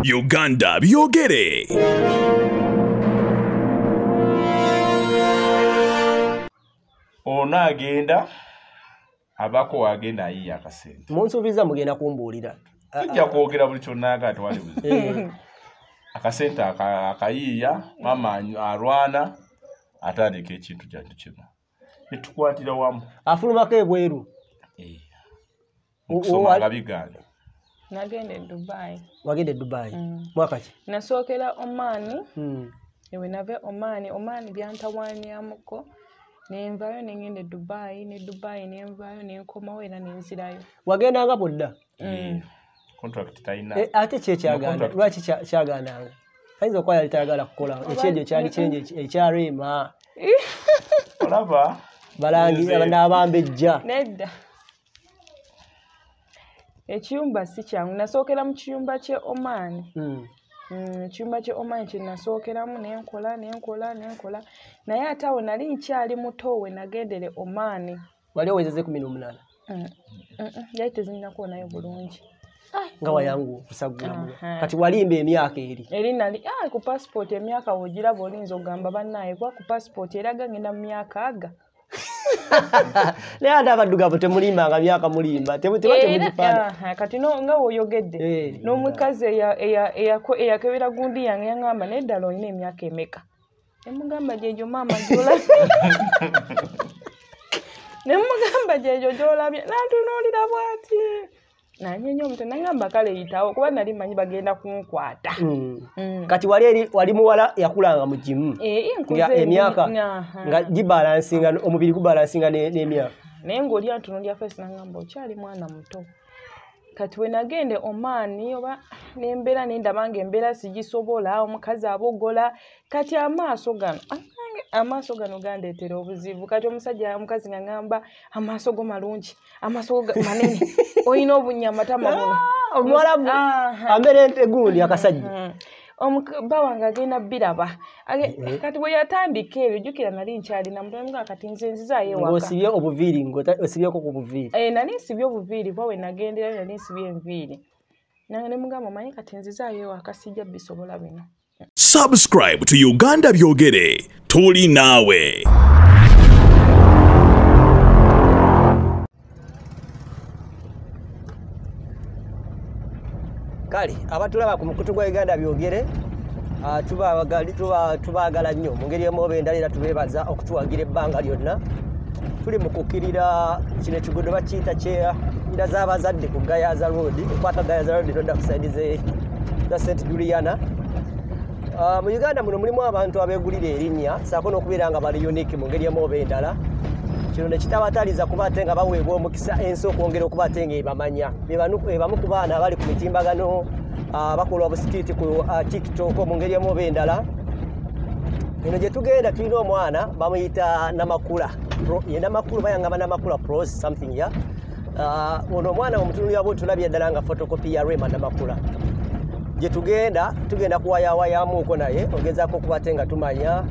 Uganda byogere. Ona agenda abako agenda ayiya akasente. Munsubiza mugenda kumbuulira. Tujja kwogera buli kyonna agati wali buzibu. Akasente akayiya mama arwana atandika ekintu kyatu kino. Nitukwatira wamu. Afulumako ebweru. Okusoma agabiganda. Nagende Dubai. Wagende Dubai. Mwaka ki? Nasookera Omani. Ewe nave Omani byantawanyamuko. Nenvayo nengende Dubai, ne Dubai nenvayo nenkomawo era nenzirayo. Wagenda nga bodda? Contract taina. Ate kye kyaganda. Lwaki kyaganda? Ayinza okuba yali tayagala kukola. Ekyejo kyali kyenje ekya Rema. Olaba balangi n'abambejja. Nedda. Ekiyumba si kyangu. Nasookera mu kiyumba kye Omani. Chumba kye Omani kye nasookeramu nenkola. Naye ate awo nali nkyali muto we nagendere Omani. Wali owezeze 18. Yali tezinnako nayo bulungi. Nga wayangu kusagula. Kati walimba emyaka eri. Eri nali ku passport emyaka wogiraba olinza ogamba bannaye kwa ku passport eraga ngenda mu myaka aga. Naye ate abaddugavu temulimbanga myaka mulimba. Temugifana. Kati nga woyogedde. N'omukazi eyakebera gundi yange yangamba neddala olina emyaka emeka. Nemugamba gyegyo maama gy'olabye. Nemugamba gyegyo gy'olabye. Nantunuulira bw'ati. Nanyenye omuto nangamba kale yitawo kuba nali manyi bagenda kunkwata. Kati wali muwala yakulanga mu jimu. Emyaka nga gibalansinga omubiri gubalansinga n'emyaka. Naye ng'oli antunuulira fesi nangamba okyali mwana muto. Kati we nagende Omani oba n'embeera nendaba ng'embeera sigisobola omukazi abogola kati amaaso gano gandeetera obuzibu. Kati omukazi ng'angamba amaaso go malungi, amaaso go manene, olina obunyamatama buno. Omuwala ambere ente gundi akasajja. Bba wange agenda biraba. Kati bwe yatandika ebyo jjukira nali nkyalina mutono kati nze nzizaayo ewaka. Ng'osibye obuviiri osibyeko ku buviiri. Nali nsibye obuviiri bwa we nagendera nali nsibye enviiri. Nange ne mugamba manyi kati nzizaayo ewaka sijja bisobola bino. Subscribe to Uganda byogere. Tuli nawe. Kale abatulaba ku mukutu gwa Uganda byogere tubaagala nnyo mu ngeri emu oba endala era tubeebaza okutuwagira ebbanga lyonna. Tuli mu kukkirira kino ekigudo bakiyita ky'enda z'abazadde ku Gayaza Road, ekwata Gayaza Road todda ku sayidi za St. Juliana. Mu Uganda muno mulimu abantu abeegulira erinnya saako n'okubeera nga bali unique mu ngeri emu oba endala. Kino ne kitabataliza kuba ate nga baweebwa omukisa ensi okwongera okuba ate nga ebamanya. Bamu ku baana abali ku mitimbagano bakola obusikiti ku TikTok mu ngeri emu oba endala. Eno gye tugenda tulina omwana bamuyita Namakula. Ye Namakula bayangamba Namakula Prosy something ya. Ono omwana omutunulira bwe tulabye ddala nga photocopy ya Rema Namakula. Gye tugenda kuwayawayamuuko naye ogezaako okuba ate nga tumanya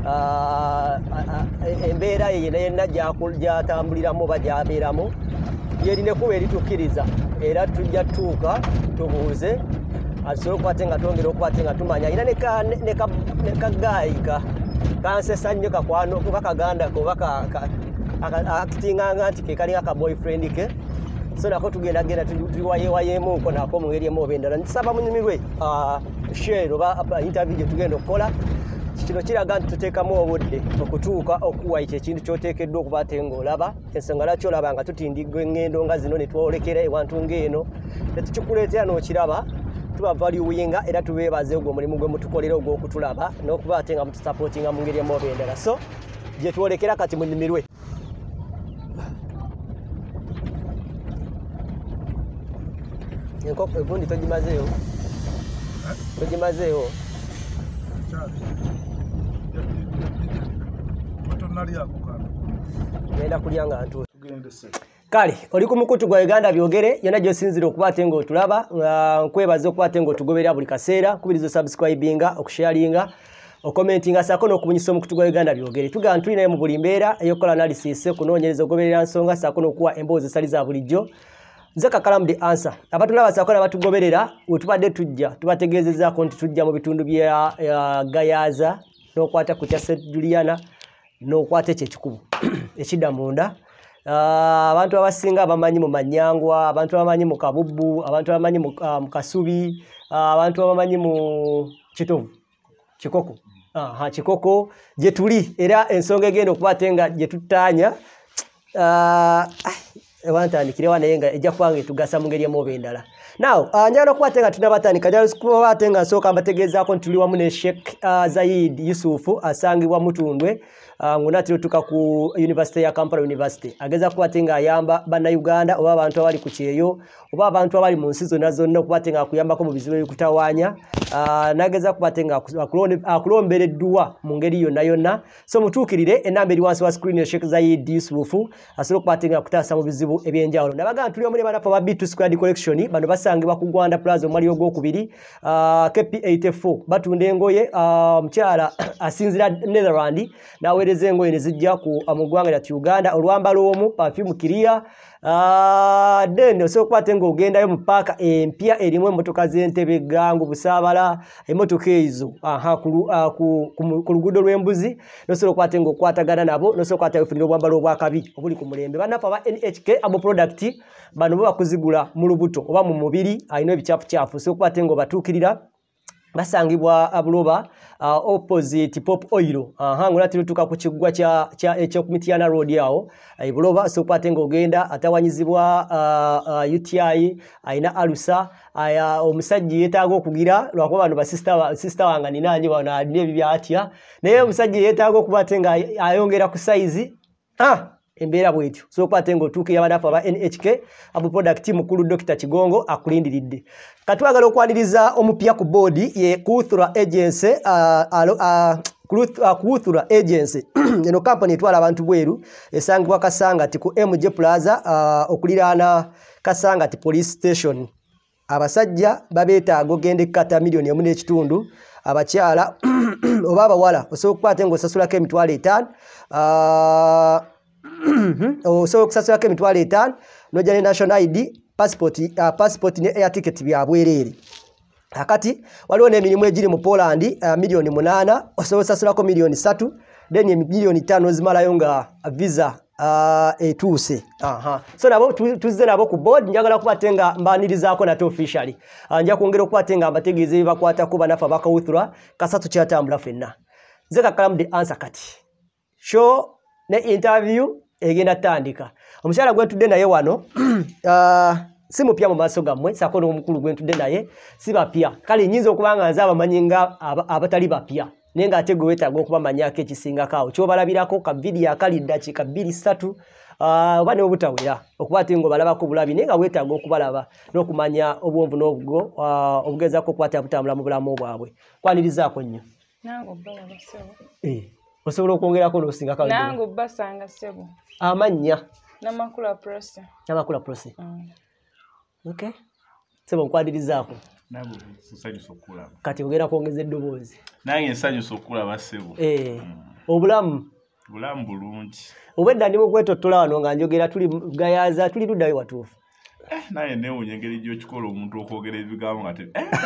embeera ye yenna gyatambuliramu oba gyabeeramu yerina kuba eritukkiriza era tujja tuuka tubuuze asobole okuba ate nga twongera okuba ate nga tumanya ayina ne kagaayika kansesa nnyo kakwano kuba kagandako oba akitinganga nti ke kalinga ka boyfriend ke so nako tugenda tuwayewayemuuko nako mu ngeri emu oba endala. Nsaba munyumirwe share oba interview gye tugenda okukola. Kino kiraga nti tuteekamu obudde okutuuka okuwa ekyo ekintu ky'oteekeddwa okuba ate ng'olaba. Ensonga lwaki olaba nga tutindigwa engendo nga zino ne twolekera ewantu ng'eno tetukikuleetera n'okiraba tuba valuinga era tubeebaze ogwo omulimu gwe mutukolera ogw'okutulaba n'okuba ate nga mutusapootinga mu ngeri emu oba endala. So gye twolekera kati munyumirwe. Enkoko egundi togimazeeyo? Togimazeeyo? Genda kulya nga ntuuse. Kale oli ku mukutu gwa Uganda byogere yonna gy'osinzira okuba ate ng'otulaba. Nkwebaza okuba ate ng'otugoberera buli kaseera. Kubiriza subscribinga, okusharinga, okomentinga saako n'okubunyisa omukutu gwa Uganda byogere. Tugamba tulinayo mu buli mbeera ey'okukola analysis, kunoonyereza ogoberera nsonga saako n'okuwa emboozi zitali za bulijjo. nze KAKALAAMU the answer abatulaba sakola batugoberera wetubadde tujja tubategezezaako nti tujja mu bitundu bya gayaza n'okwata ku kya St. Juliana n'okwata ekyo ekikubu ekidda munda abantu abasinga abamanyi mu Manyangwa abantu abamanyi mu Kabubbu abantu abamanyi mu Kasubi abantu abamanyi mu Kitovu Kikoko Kikoko gye tuli era ensonga egenda okubatenga gye tutanya wantandikire naye nga ejja kubange tugasa mu ngeri emu endala now njagala okubatenga tunabatandika njagala kubatenga nsooka mbategeezaako nti tuli wamu ne Sheikh Zayid Yusufu asangibwa Mutundwe ngunatiro tuka ku University ya Kampala University ageza kubatenga ayamba bannayuganda oba abantu abali ku kyeyo oba abantu abali mu nsi zonna zonna okubatenga akuyambako mu bizibu ebikutawaanya nageza kubatenga akulombereddwa mu ngeri yonna yonna so mutuukirire enamba eri wansi wa screen ya Sheikh Zayid Yusufu asobola okubatenga kutaasa mu bizibu ebyenjawulo nabagamba tuli wamu ne banafu aba B2 Squad Collection bano basangibwa ku Gwanda Plaza omwali ogwokubiri KP84 batunda engoye omukyala asinzira Netherland naweereza engoye ne zijja ku amugwanga lya Uganda olwambala omu perfume kiriya then osobola okubatenga ogendayo mu paaka empya erimu emmotoka z'entebe gangu busaabala emmotoka ezo ku luguudo lw'Embuzi nosobola okubatenga okukwatagana nabo nosobola okukwata ofunira obwambalo obwakabi obuli ku mulembe banafu aba NHK abo product bano bo bakuzigula mu lubuto oba mu mubiri alina ebikyafu osobola okubatenga obatuukirira basangibwa Buloba opposite Pop Oil ngonatiro tuka ku kiggwa kya Kumitiana Road yawo Buloba so kwatenga ogenda atawanyizibwa UTI aina alusa omusajja yeetaaga okugira lwakuba bano basista wanga ninanye bano adine byatya naye omusajja yeetaaga okubatenga ayongera ku size embeera bwetyo so kwatenga otuuke yabanafu aba NHK abo product mukulu Dr. Kigongo akulindiridde katwagala okwaniriza omupya ku board ye Kuthura Agency Kuthura Agency eno company etwala abantu bweru esangibwa Kasangati ku MJ Plaza okuliraana Kasangati Police Station abasajja babeetaaga ogende kata milioni emu n'ekitundu abakyala oba abawala osobola okukwatenga osasulako emitwalo 5 osobola okusasulako emitwalo 5 nojja ne national ID passport ne air ticket bya bwereere akati waliwo n'emirimu egiri mu Poland milioni 8 osobola osasulako milioni 3 then milioni 5 ozimalayo nga visa etuuse so nabo tuzze nabo ku board njagala kubatenga mbanirizaako nate officially nja kwongera okubatenga mbategeeze bibakwatako banafu abakawuthura kasatu kyatambula ffenna nze KAKALAAMU the answer kati show ne interview egenda tandika omukyala gwentudde naye wano si mupya mu maaso gammwe saako n'omukulu gwentudde naye si bapya kale nyinza okubanga nze abamanyi nga abatali bapya naye ng'ate gwe weetaaga okubamanyako ekisingakaawo kyobalabirako ka vidiyo akali ddakiika 2-3 oba ne obutawera okuba ate ng'obalabako bulabi naye nga weetaaga okubalaba n'okumanya obwonvu n'obugo obugezaako okukwata butambula mu bulamu bwabwe kwanirizaako nnyo nange obbalaba ssebo osobola okwongerako n'osingakaawo nange obbasanga ssebo amannya Namakula Prosy Namakula Prosy okay sebo nkwanirizaako nabo nsanyusa okulaba kati ogenda kwongeza eddoboozi nange nsanyusa okulaba ssebo obulamu bulungi obwedda ndi mu kwetottola wano nga njogera tuli gayaza tuli luddayo watuufu naye neewunya engeri gy'okikola omuntu okwogera ebigambo nga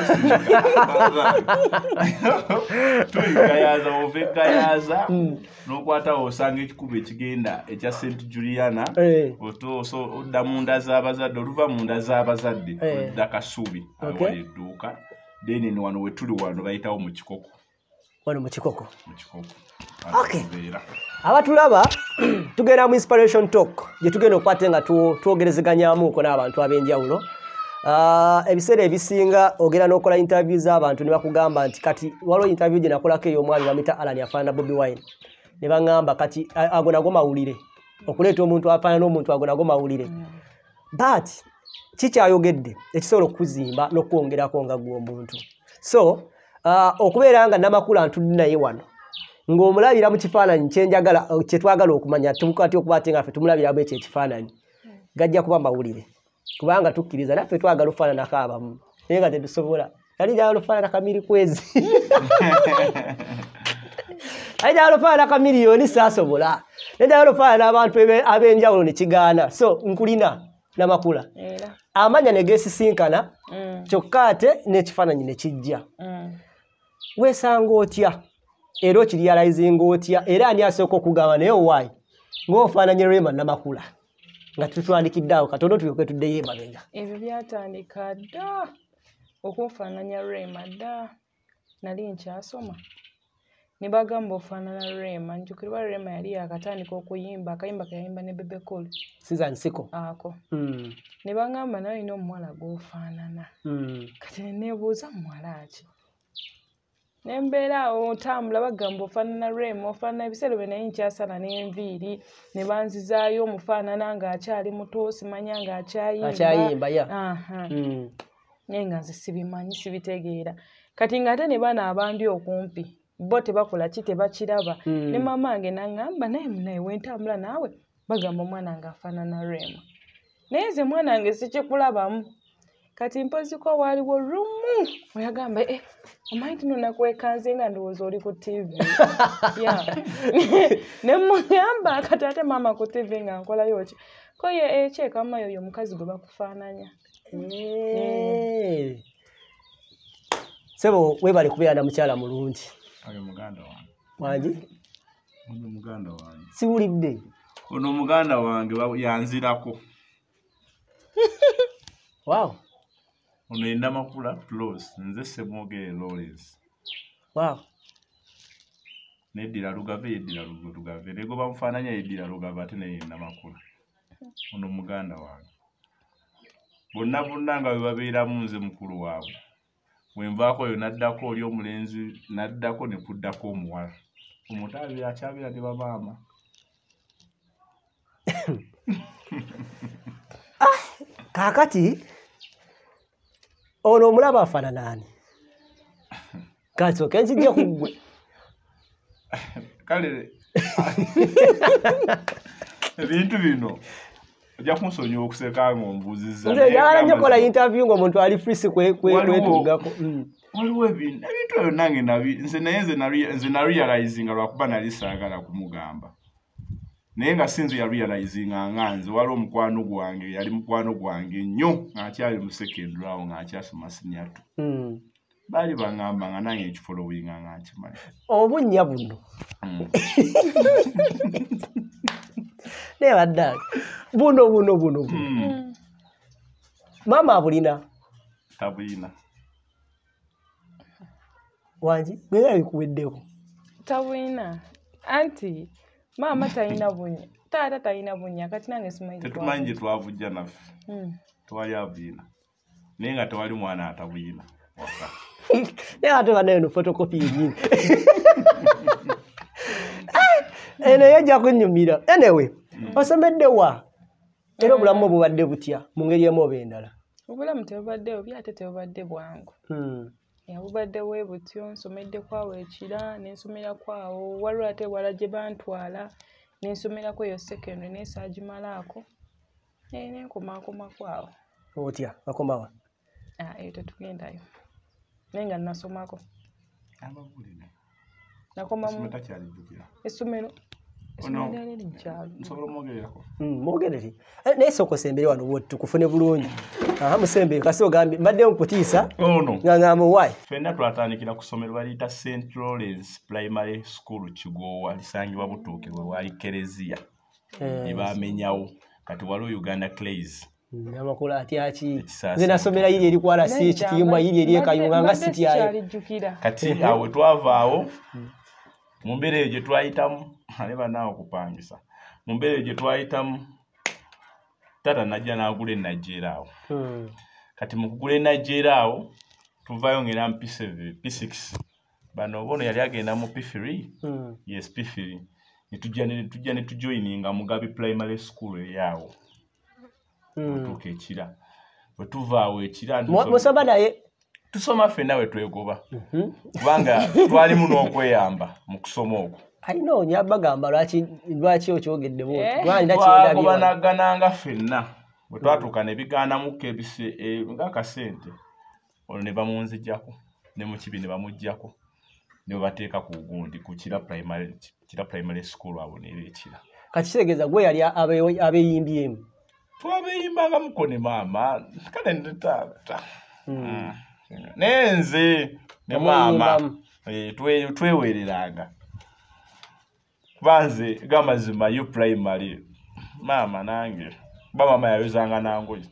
tuligayaza ova eggayaza n'okwatawo osanga ekikuba ekigenda ekya St. Juliana odda mu nda z'abazadde oluva mu nda z'abazadde odda Kasubi awali edduuka then wano we tuli wano bayitawo mu Kikoko wano mu Kikoko abatulaba tugenda mu inspiration talk gye tugenda okukwate nga twogerezeganyaamuuko n'abantu ab'enjawulo ebiseera ebisinga ogera n'okola interview z'abantu ne bakugamba nti kati waliwo interview gye nakolako ey'omwami bamita Alani afaanana Bobi Wine ne baŋŋamba kati ago nago mawulire okuleeta omuntu afaanana n'omuntu ago nago mawulire but kikyayogedde ekisobola okuzimba n'okwongerako nga gwe omuntu so okubeera nga Namakula ntudde naye wano ng'omulabira mu kifaananyi kyenjagala kyetwagala okumanya tukati okuba ate nga ffe tumulabiramu ekyo ekifaananyi gajja kuba mawulire kubanga tukkiriza naffe twagala okufaananako abamu naye nga tetusobola yali njagala okufaanana kamirikwezi yali njagala okufaanana kamiliyoni saasobola naye njagala okufaanana abantu ab'enjawulo ne kigaana so nkulina Namakula. Era. Amanya ne gesisinkana. Kyokka ate n'ekifaananyi ne kijja. Weesanga otya? Era okirializing otya? Era ani asooka okugamba naye owaayi ng'ofaananye Rema Namakula nga tutwandikidde awo katono tulyoke tuddeyo emabega. Ebyo byatandika dda okunfaananya Rema dda nali nkyasoma ne bagamba ofaanana Rema. Njukirwa Rema yali yakatandika okuyimba akayimba ke yayimba ne Bebe Cool Season 6 ako. Ne bagamba nawe ino omuwala gw'ofaanana. Kati ne neebuuza muwala ki? Ne mbeera otambula bagamba ofaanana Rema ofaanana ebiseera bye naye nkyasala n'enviiri ne banzizaayo omufaanana ng'akyali muto simanya ng'akyayimba. Naye nga nze sibimanyi sibitegeera. Kati ng'ate ne bana abandi okumpi bo tebakola ki tebakiraba. Ne maama wange n'aŋŋamba naye munaye wentambula naawe bagamba omwana wange afaanana Rema. Naye nze mwana wange sikikulabamu. Kati mpoziko waaliwo lumu oyagamba omanyi tino nakwekanze nga ndowooza oli ku TV. Ne mugamba kati ate maama ku TV nga nkolayo ki ko ye ekyekama yoyo omukazi gwe bakufaananya. Sebo webale kubeera na mukyala mulungi. Ayo muganda wange. Wangi? Ono muganda wange. Siwulidde. Ono muganda wange yanzirako. Wow. Ono ye Namakula Prosy nze Semwogere Lawrence. Wow. Neddira lugave nego bamufaananya yeddira lugave ate naye Namakula. Ono muganda wange. Bonna nga bwe babeeramu nze mukulu waabwe. Wenvaako yo naddako oli omulenzi naddako ne kuddako omuwala. Omutaabi akyabeera ne bamaama. Kaakati ono omulaba afaanana ani? Kasooke nzijja ku ggwe. Kale ebintu bino ojja kunsonyiwa okuseka ng'ombuuzizza. Nze njagala nnyo kola interview ng'omuntu ali free kwetungako. Waliwo ebintu ebyo nange nze narealizinga lwakuba nali saagala kumugamba. Naye nga sinzi ya realizinga nga nze waliwo mukwano gwange yali mukwano gwange nnyo ng'akyali mu secondary awo ng'akyasoma senior 2. Baali baŋŋamba nga nange ekifolowinga nga nkimanyi. Obunnya buno. Never done. Buno. Maama abulina. Tabulina. Wangi, gwe bikuweddeko. Tabulina. Anti, maama talina bunya. Taata talina bunya. Kati nange simanyi. Tetumanyi gye twavujja naffe. Tewali abulina. Naye nga tewali mwana atabulina. Waka. Naye ate banayo no photocopy yennyini. Eno yajja kunnyumira. Anyway, osomedde wa? Era obulamu obubadde butya mu ngeri emu oba endala? Obulamu tebubadde bubi ate tebubadde bwangu. Bubadde bwe butyo nsomedde kwawo ekira n'ensomera kwawo waliwo ate wala gye bantwala n'ensomerako eyo secondary n'esaagimalaako n'enkomaakoma kwawo. Otya bakomawa? Eyo tetugendayo. Naye nga nasomako. Ababulina. Nakomamu essomero. Nsobola omwogererako. Mwogerere. Naye sooka osembere wano bwoti tukufune bulungi. Musembere kasi ogambye mbadde nkutiisa. Nga ngamba why? Ffenna twatandikira ku ssomero baliyita St. Lawrence Primary School Kigoowa lisangibwa Butuuke we waali Kereziya. Ne baamenyawo. Kati waliwo Uganda Clays. Namakula atyaki. Nze nasomera yiri eri kwala si ekitiyumba yiri eri ekayunga nga siti ayo. Kati awo twavaawo mu mbeera eyo gye twayitamu ale banaawo okupangisa. Mu mbeera eyo gye twayitamu taata najja n'agula enajjeera awo. Kati mu kugula enajjeera awo tuvaayo ngera mu P7, P6. Bano bono yali agenda mu P3. Yes, P3. Ne tujoininga Mugabi Primary School eyaawo. Butuuke ekira. Bwe tuvaawo ekira musoma naye tusoma ffenna we twegoba. Kubanga twalimu n'okweyamba mu kusoma okwo. Ayinoonya bagamba lwaki okyogedde bwoti. Twagobanaggananga ffenna. Bwe twatuuka ne bigaanamuko ng'akasente. Olwo ne bamunzijjako. Ne mu kibi ne bamuggyako. Ne bateeka ku gundi ku Kira Primary School abo neera ekira. Kati kitegeeza gwe yali abeeyimbyemu. twabeyimbanga mukone maama kale ndetata nenze ne maama twewereranga banze gamazima yo primary maama nange bamama yayozanga nangoye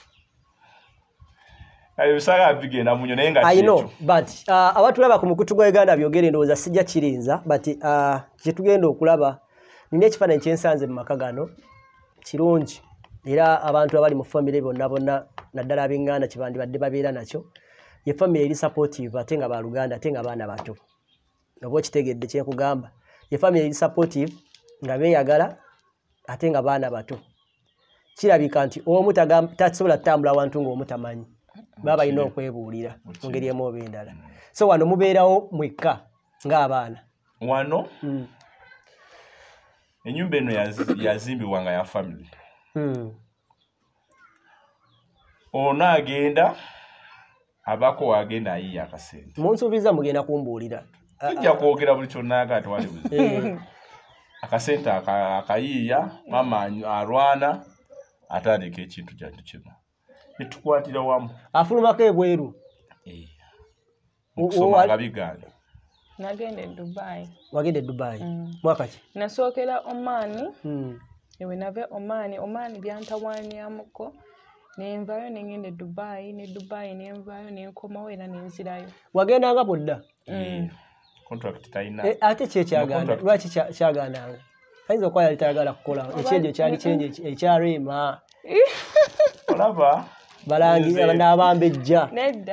bisaka bigenda munyo naye nga I know but abatulaba ku mukutu gwa Uganda byogere ndowooza sijja kirinza but kye tugenda okulaba nina ekifaananyi kyensanze mu maka gano kirungi era abantu abali mu family bonna naddala ab'enganda kibandibadde babeera nakyo ye family eri supportive ate nga baluganda ate nga baana bato oba okitegedde kyekugamba ye family eri supportive nga beeyagala ate nga baana bato kirabika nti omu tasobola tutambula wantu ng'omu tamanyi baba ino okwebuulira mu ngeri emu oba endala so wano mubeerawo mwekka ng'abaana wano enyumba eno yazimbibwa nga ya family ono agenda abako agenda ayiya akasente munsuubiza mugenda kumbuulira tujja kwogera buli kyonnaaga atwali buzibu akasente akayiiya mama alwana atandika ekintu kyatu kino netukwatira wamu afulumako ebweru okusomanga bigaana nagende Dubai wagende Dubai mwaka ki nasookera Oman ewe nave Oman byantawaanyamuko nenvayo nengende Dubai ne Dubai nenvayo nenkomawo era nenzirayo wagendanga bodda contract taina ate kyekyaganda lwaki kyagandanga ayinza okuba yali tayagala kukola ekyejo kyali kyenje ekya Rema olaba balangi n'abambejja nedda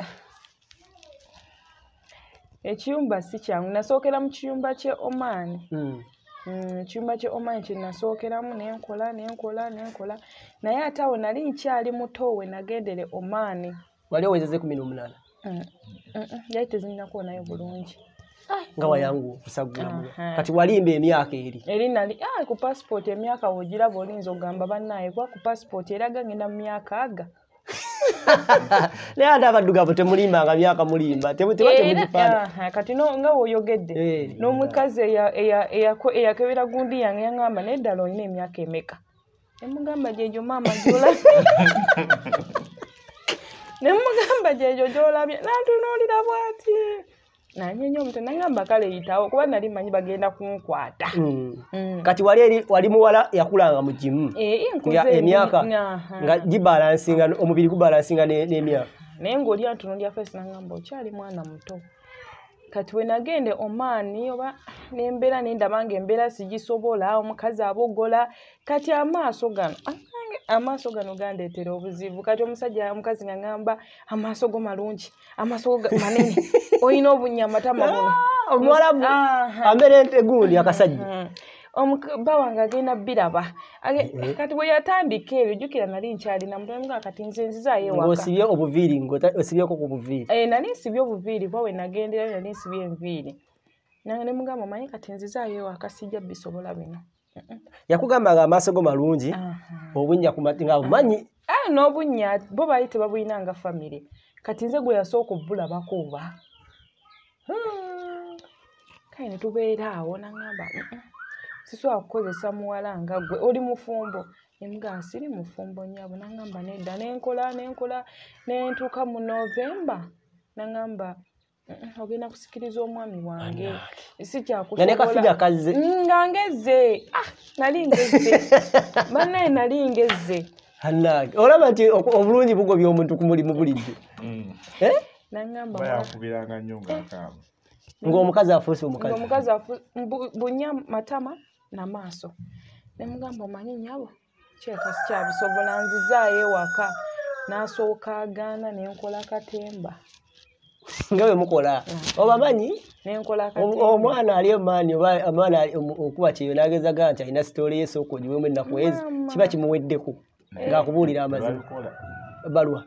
ekiyumba si kyangu nasookera mu kiyumba kye Oman ekiyumba kye Oman kye nasookeramu nenkola naye ate awo nali nkyali muto we nagendere Oman wali owezeze 18 yali tezinnakuwa nayo bulungi nga wayangu okusagulamu kati walimba emyaka eri nali ku passport emyaka wogiraba olinza ogamba bannaye kuba ku passport eraga ngenda mu myaka aga naye ate abaddugavu temulimbanga myaka mulimba temugifaana kati nga woyogedde n'omukazi eyakebera gundi yange yaŋŋamba naye ddala olina emyaka emeka nemugamba gyegyo maama gyolabye nemugamba gyegyo gyolabye nantunuulira bwati nanyenya omuto nangamba kale yitawo kuba nali manyi bagenda kunkwata kati wali muwala yakulanga mu gimu emyaka nga gibalansinga omubiri gubalansinga n'emyaka naye ng'oli antunuulira fesi nangamba okyali mwana muto kati we nagende Oman oba nembeera nendaba nga embeera sigisobola omukazi abogola kati amaaso gano gandeetera obuzibu kati omukazi ng'angamba amaaso go malungi amaaso go manene olina obunyamatama buno omuwala ambere egundi akasajja bba wange agenda biraba kati bwe yatandika ebyo jjukira nali nkyalina mutomuga kati nze nzizaayo ewaka ng'osibye obuviiri ng'osibyeko ku buviiri nali nsibye obuviiri kuba we nagendera nali nsibye enviiri nange ne mugamba omanyi kati nzizaayo ewaka sijja bisobola bino yakugambanga amaaso go malungi obunnya ku mati nga bumanyi n'obunnya bo baali tebabuyinanga famire kati nze gwe yasooka obbulabako oba kale ne tubeera awo nangamba sisobola kukozesa muwala nga gwe oli mufumbo nemugamba siri mufumbo nnyabo nangamba nedda nenkola nentuuka mu Novemba nangamba ogenda kusikiriza omwami wange si kyakusobola nga ngeze nali ngeze bannaye nali ngeze olaba nti obulungi bugobya omuntu ku mulimu bulidde nangamba bayakubiranga nnyo ngaakaaba ng'omukazi afuuse omukazi bunya matama n'amaaso nemugamba omanyi nnyabo kyeka sikyabisobola nzizaayo ewaka n'asooka agaana nenkola katemba nga bwe mukola obamanyi nenkola omwana ali emaani oba omwana okuba kyeyo n'agezaga nti alina sitooli y'esooka ogiwemu ennaku ezi kiba kimuweddeko ng'akubuulira amazima balwa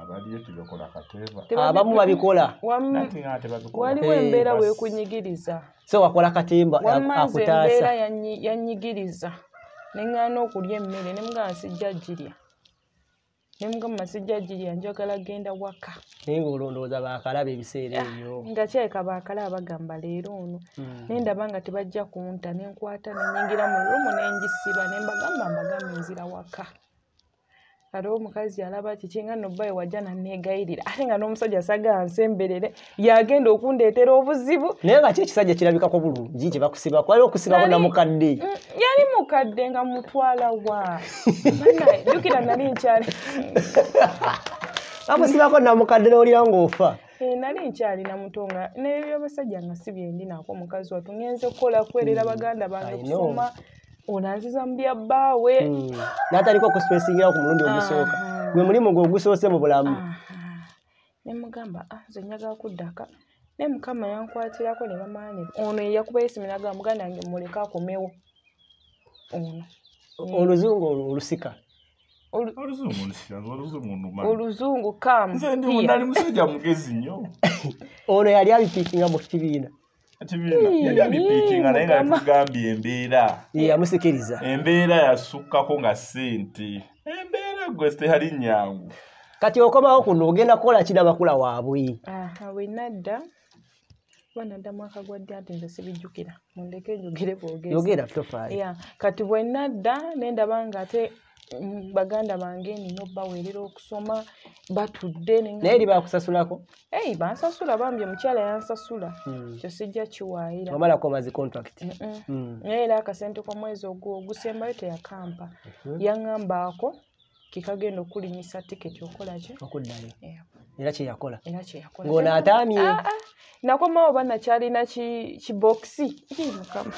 abamu babikola waliwo embeera weekunyigiriza so wakola katemba wammaze embeera yannyigiriza neŋŋaana okulya emmere nemugamba sijja girya nemugamba sijja girya njagala genda waka naye ng'olondooza baakalaba ebiseera ebyo nga kyeka baakalaba bagamba leero ono nendaba nga tebajja kunta nenkwata nenyingira mu lumu nenjisiba nembagambe nzira waka aliwo omukazi alaba kikinga no bayo wajja nanneegayirira ate nga n'omusajja saga nsemberere yagenda okundeetera obuzibu naye nga kyekisajja kirabikako bulungi kye bakusiba kwali okusibako namukadde yali mukadde nga mutwala wa jjukira nali nkyali bakusibako namukadde n'olira ng'ofa nali nkyali namutonga n'ebyobasajja nga si byendi naako omukazi wattu ngenze okukola kwerera baganda bange kusoma onanziza mu bya bbaawe n'ataliko okuspesingira ku mulundi ogusooka gwe mulimu gwe ogusoose mu bulamu ne mugamba nze njagala kuddaka ne mukama yankwatirako ne bamaani ono eyakuba esiminaga muganda wange muleka akomewo ono oluzungu olusika oluzungu kamu nali musajja mugezi nnyo ono yali abipiikinga mu kibiina yali abipiikinga naye nga tugambye embeera yamusikiriza embeera yasukkako nga ssente embeera gwe tehali nnyangu kati okomawo kuno ogenda kukola ki Namakula waabwe we nadda banadda mwaka gwadde ati nze sibijjukira mundeke njogere bwogezi yogera tofaayo kati bwe nadda nendaba nga ate baganda bange nina obbaweerera okusoma batudde naye eri bakusasulako bansasula bambi omukyala yansasula kyo sijja kiwaayira wamalako omazi contract naye era akasente k'omwezi ogusembayo teyakampa yaŋŋambaako kikagenda okulinyisa tiketi okolaki okuddayo era kyeyakola ng'onaatamye nakomawo bannakyalina kibokisi mukama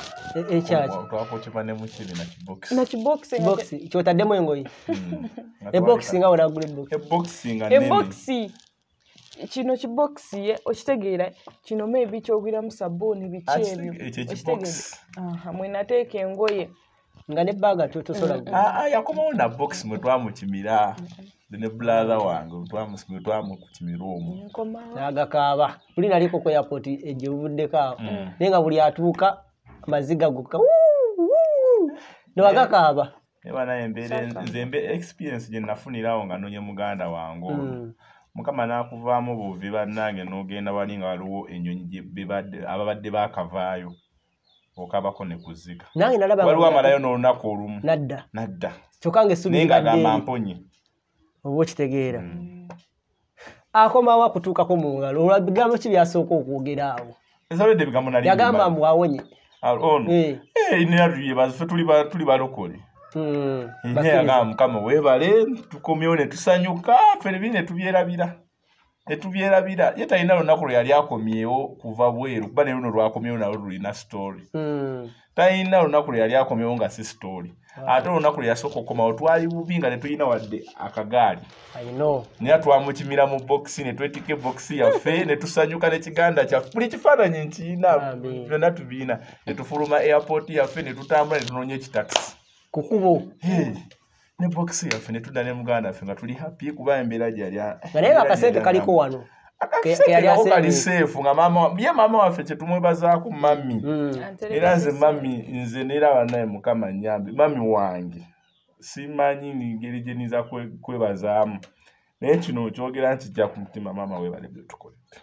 nakibokisi kyotaddemu engoyi ebokisi nga onagula ebokisi kino kibokisi okitegeera kino maybe kyogwiramu sabbuuni biki ebyo mwe nateeka engoye nga nebbaga tosola yakomawo na box mwe twamukimira ne brother wange mwe twamukimira omwo n'agakaaba buli naliko ku airport ejje buvuddeko awo naye nga buli atuuka amaziga gukka newagakaaba naye nze experience gye nafunirawo nga nonye muganda wange mukama n'akuvaamu buvi bannange n'ogenda wali nga waliwo ennyonyi ababadde baakavaayo okabako ne kuzika waliwo amalayo n'olunaku olumu nadda kyokka ng'essubi naye ng'agamba mponye oba okitegeera akomawo akutuukako mu ngalo olwabigambo ki byasooka okwogera awo esalodde ebigambo nali yagamba mbu awonye ono inatuyebaze tuli balokole yagamba mukama weebale tukomyewo ne tusanyuka ffe biri ne tubyerabira ye talina lunaku lwe yali akomyewo kuva bweru kuba ne luno lwakomyewo nalwo lulina story talina lunaku lwe yali akomyewo nga si story ate olunaku lwe yasooka okomawo twali bubi nga netulina wadde akagaali naye twamukimira mu bokisi ne twetika ebokisi yaffe ne tusanyuka n'ekiganda kyaffe buli kifaananyi nkiyina byonna tubiina ne tufuluma airport yaffe ne tutambula ne tunoonya ekitakisi kukubo ne bokisi yaffe ne tudda ne muganda waffe nga tuli happy kuba embeera gyali naye akasente kaliko wano kali seefu nga maama waffe kyetumwebazaako mami era nze mami nze neeraba naye mukama nyambe mami wange simanyi ngeri gye niza kwebazaamu naye kino kyogera nkijja ku mutima maama weebale byetukoledde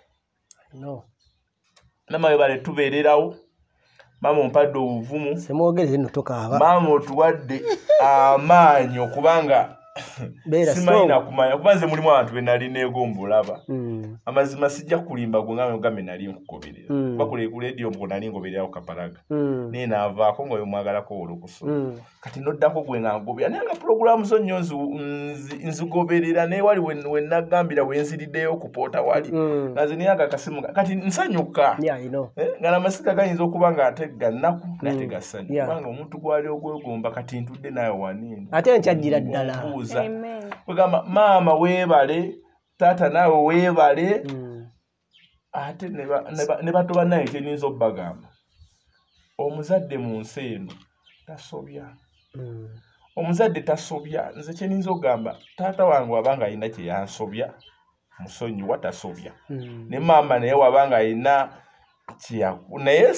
maama weebale tubeererawo maama ompadde obuvumu semwogerere nno tokaaba maama otuwadde amaanyi okubanga simanyi kumanya kuba nze mulimu abantu be nali neegombolaba amazima sijja kulimba gwe nga mugambe nali nkugoberera bakule ku leediyo mbu nali ngobererawo kapalaga naye naavaako ngaoyo mwagalako olukuso kati noddako gwe nga ngoberera naye nga pulogulaamu zo nnyo nzigoberera naye wali we nagambira we nziriddeyo okupoota wali nga nze naye agakasimu kati nsanyuka nga namasiga gayinza okuba nga ate gannaku nate gasanyu kubanga omuntu gwali ogwegomba kati ntudde naye waniini ate nkyajjira ddala kugamba maama weebale taata naawe weebale ate ne bato bannaye kyenyinza obbagamba omuzadde mu nsi eno tasobya omuzadde tasobya nze kyenyinza okugamba taata wange wabanga alina kye yansobya musonyiwa tasobya ne maama naye wabanga alina naye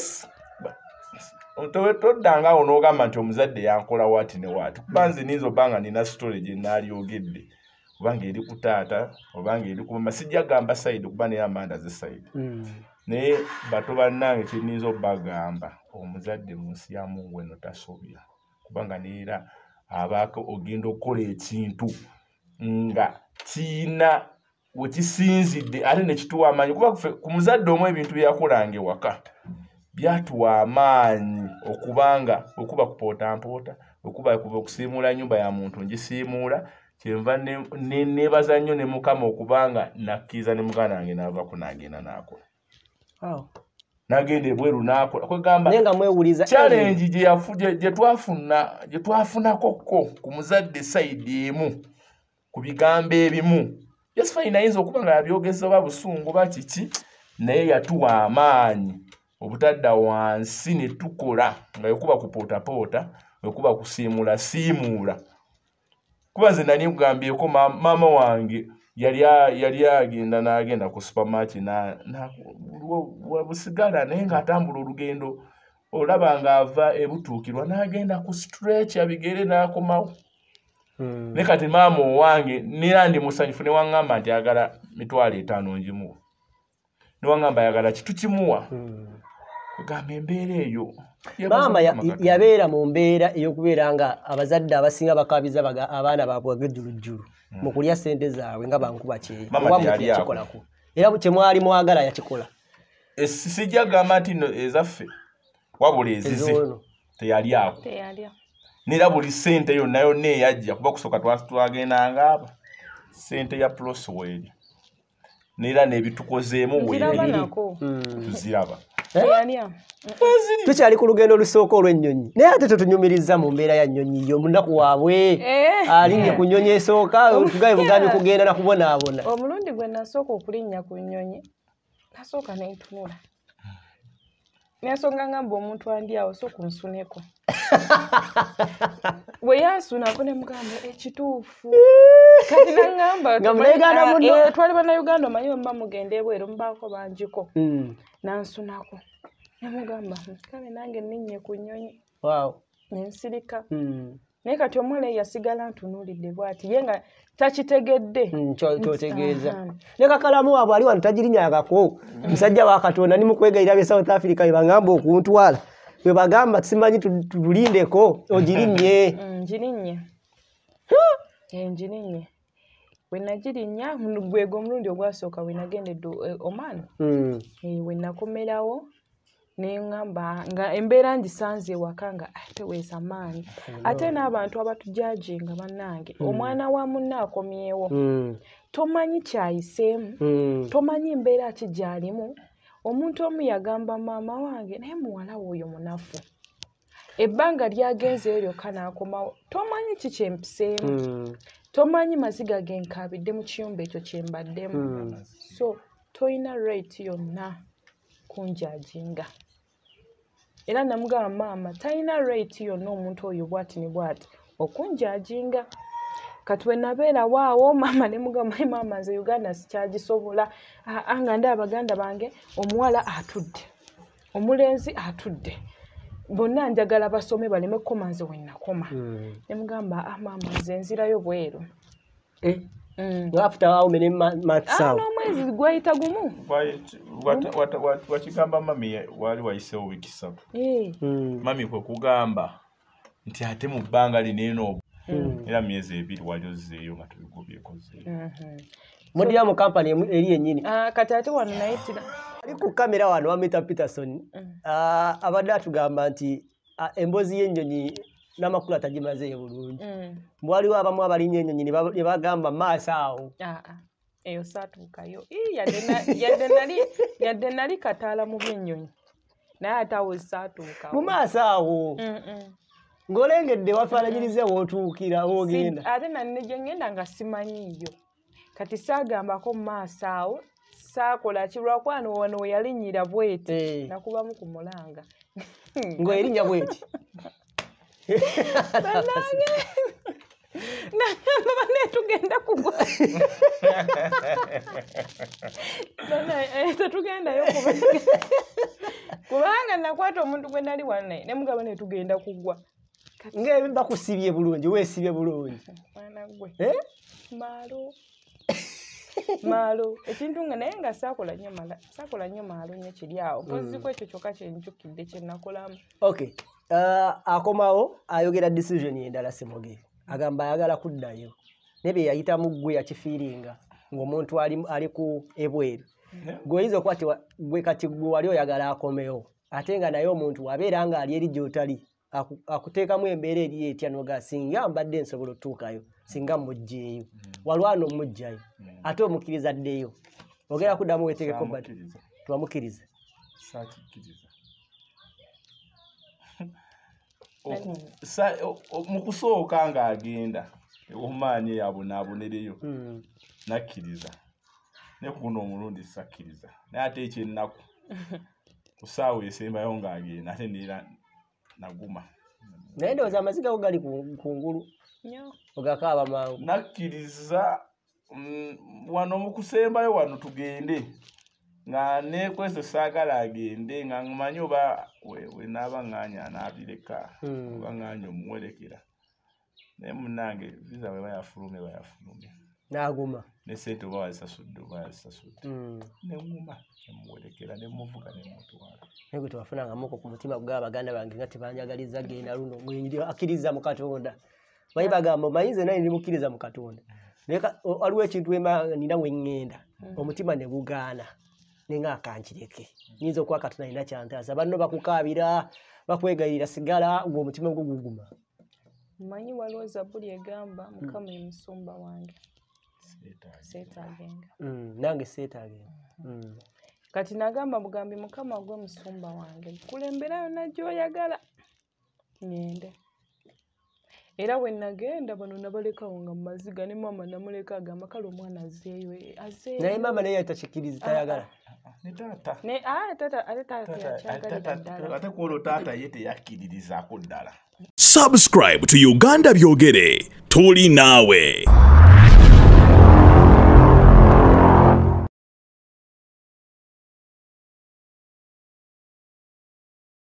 toddangaawo n'ogamba nti omuzadde yankola waati ne waati kuba nze ninza obbanga nina sitole gye naalyogedde obanga eri ku taata obanga eri ku mama sijja gamba sayidi kuba naye amanda ze sayidi naye bato bannange kyeninza obbagamba omuzadde mu nsi ya Mungu eno tasobya kubanga neera abaako ogenda okukola ekintu nga kiina wekisinzidde ate ne kituwa amaanyi kuba ku muzadde omu ebintu byakulanga ewaka byatuwa amaanyi okuba kupootampoota okuba okusiimuula nyumba ya muntu ngisiimuula kyenva neebaza nnyo ne Mukama okubanga nakkiriza ne muganda wange n'avako n'agenda n'akola n'agenda ebweru n'akola kwegamba challenge gye twafunakokko ku muzadde sayidi emu ku bigambo ebimu Josephine ayinza okuba nga yabyogeza oba busungu ba kiki naye yatuwa amaanyi obutadda wansi ne tukola nga yokuba kupoota yokuba kusiimuula kuba nze nali kugambyeko maama wange yali agenda n'agenda ku supermarket busigala naye ng'atambula olugendo olaba ng'ava ebutuukirwa n'agenda ku stretch abigere n'akomawo ne kati maama owange nera ndi musanyufu ne waŋŋamba nti ayagala 5,000 ngimuwa ne waŋŋamba ayagala kitu kimuwa kugamba embeera eyo maama yabeera mu mbeera ey'okubeera nga abazadde abasinga bakabiza abaana baabwe ag'ejjulujjulu mu kulya ssente zaabwe nga bankuba kyeyo oba mukikolako era kyemwali mwagala yakikola sijja gamba nti no ezaffe wabula ezize teyali ako nera buli ssente yonna eyajja kuba kusooka twagendanga aba ssente ya Prosy weeri nera n'ebitukozeemu weeri tuziraba tukyali ku lugendo olusooka olw'ennyonyi naye ate tetunyumiriza mu mbeera ya nnyonyi yo munaku waabwe alinnye ku nnyonyi esooka tugabe bugambi kugenda nakubonaabona omulundi gwe nasooka okulinnya ku nnyonyi nasooka nentunula nensonga ngamba omuntu andi awo sooka onsuneko bwe yansunako ne mugamba ekituufu kati naŋŋamba twali bannayuganda omanyi bwe mugenda ebweru mubaako bangiko nansunako nemugamba kale nange ninnye ku nnyonyi nensirika naye kati omuwala yasigala ntunuulidde bw'ati ye nga takitegedde kyotegeeza ne kakalaamu waabwe ali wano tagirinyagako musajja wa Katonda ni mukwegayira bye South Africa bye bagamba okuntwala bwe bagamba simanyi tulindeko ogirinnye njirinnye we nagirinnya gwego omulundi ogwasooka we nagendedde Oman we nakomerawo neŋŋamba nga embeera ngisanze ewaka nga teweesa maanyi ate n'abantu abatujajinga bannange omwana wa munne akomyewo tomanyi kyayiseemu tomanyi mbeera ki gy'alimu omuntu omu yagamba maama wange naye muwala w'oyo munafu ebbanga lyagenze lyokka n'akomawo tomanyi ki kyempiseemu tomanyi maziga genkabidde mu kiyumba ekyo kyembaddemu so toyina rate yonna kunjajinga era namugamba maama talina rate yonna omuntu oyo bwati ne bwati okunjajinga kati we nabeera waawo maama ne mugamba maama nze Uganda sikyagisobola nga ndi abaganda bange omuwala atudde omulenzi atudde bonna njagala basome baleme kukoma nze we nakoma ne mugamba maama nze nzirayo bweru after how many months n'omwezi gwayita gumu wakigamba mami wali wayiseewo wiiki 3 mami kwe kugamba nti ate mu bbanga lineeno era myezi 2 wali ozzeeyo nga tubigobyekozeeyo mudira mu kampani eri yennyini kati ate wano nayitira ali ku kamera wano wamita Peterson abadde atugamba nti emboozi y'ennyonyi Namakula tagimazeeyo bulungi waliwo abamu abalinnye ennyonyi ne bagamba maaso awo eyo saatuukayo yadde nali kataala mu by'ennyonyi naye ate awo saatuukawo mu maaso awo ng'olengedde wafaananyirize wootuukira woogenda ate nanne gye ngenda nga simanyiiyo kati saagambako mu maaso awo saakola kirwakwano wano we yalinnyira bweti nakubamu ku mulanga ng'erinnya bweti bane tugenda kugwa tetugendayo kubanga nakwata omuntu gwe nali wannaye ne mugamba ne tugenda kugwa bakusibye bulungi weesibye bulungi mwana gwe maalo ekintu nga naye nga saakola nnyo maalo nnyo kiri awo mpoziku ekyo kyokka kyenjukidde kyenakolamu okay akomawo ayogera decision endala Semoge agamba ayagala kuddayo nebe yayita mugwe ya kifiringa ng'omuntu ali ku ebweru goyizo kwati gwe kati gwe wali oyagala akomeo atenga naye omuntu wabeera nga ali eri gyotali akuteekamu embeera eri etya noga singa mbadde nsobola otuukayo singa mujjeeyo walwano mujjayo ate omukiriza ddeyo ogera kuddamu weetegeko bati twamukiriza mu kusooka ng'agenda omaanyi yabonaabonereyo nakkiriza ne kuno omulundi sakkiriza naye ate ekyennaku ku ssaawa esembayo ng'agenda ate neera naguma naye ndowooza amaziga go gali kungulu ogakaaba mangu nakkiriza wano mu kusembayo wano tugende nga nekwezo saagala agende nga nmanyi oba we naaba ng'anya anaabireka oba ng'anya omuwerekera naye munnange viza bwe bayafulume n'aguma ne sente oba wazisasudde nenguma nemuwerekera nemuvuga nemutwala naye gwe tewafunangamuko ku mutima gwa baganda bange nga tebanjagaliza genda luno akkiriza mu Katonda bayi bagamba mayinze naye ndimukkiriza mu Katonda naye waliwo ekintu nina we ŋŋenda omutima ne gugaana nenga akankireke nyinza okuba Katonda alina kyantaasa banno bakukaabira bakwegayirira sigala ng'omutima gwo guguma manyi waliwo Zabbuli egamba Mukama ye musumba wange seetaagenga nange seetaagenga kati nagamba bugambi Mukama gwe musumba wange kulemberayo nagyoyagala ngende era we nagenda bano nabalekawo nga mumaziga ne maama namuleka agamba kale omwana azeeyo naye maama naye takikkiriza tayagala ate kuolwo taata ye teyakkiririzaako ddala. Subscribe to Uganda Byogere. Tuli naawe.